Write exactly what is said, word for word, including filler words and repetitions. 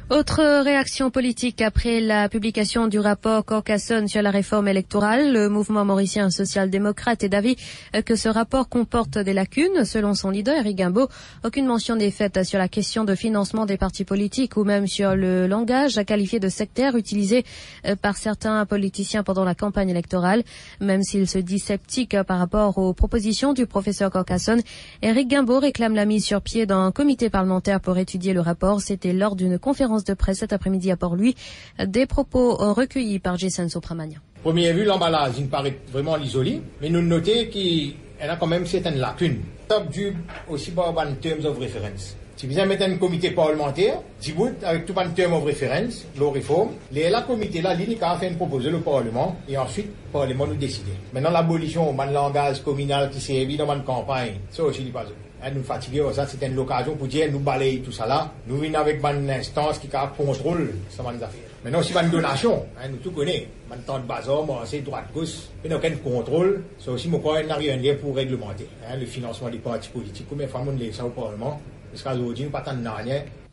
Autre réaction politique après la publication du rapport Carcassonne sur la réforme électorale. Le mouvement mauricien social-démocrate est d'avis que ce rapport comporte des lacunes. Selon son leader, Éric Guimbaud, aucune mention n'est faite sur la question de financement des partis politiques ou même sur le langage qualifié de sectaire utilisé par certains politiciens pendant la campagne électorale. Même s'il se dit sceptique par rapport aux propositions du professeur Carcassonne, Éric Guimbaud réclame la mise sur pied d'un comité parlementaire pour étudier le rapport. C'était lors d'une conférence de presse cet après-midi à Port-Louis. Des propos recueillis par Jason Sopramania. Première vue, l'emballage, il me paraît vraiment isolé, mais nous notons qu'elle a quand même certaines lacunes. Top dû aussi par un terms of reference. Si vous mettez un comité parlementaire, si vous avec tout un term of reference, la réforme, les la comité là, l'I N I C A a fait une proposition au Parlement et ensuite le Parlement nous décide. Maintenant l'abolition du langage communal qui s'est évident dans une campagne, ça aussi n'est pas ça. Nous fatiguer, ça c'était une occasion pour dire nous balayer tout ça là, nous venons avec une instance qui contrôle ça va nous affaires. Maintenant si une donation, nous tout connaissons, un temps de bazar, c'est droite gauche, mais aucun contrôle, ça aussi mon point n'a rien lien pour réglementer le financement des partis politiques. Combien de fois on laisse ça au Parlement? Parce qu'aujourd'hui, nous ne pas tant de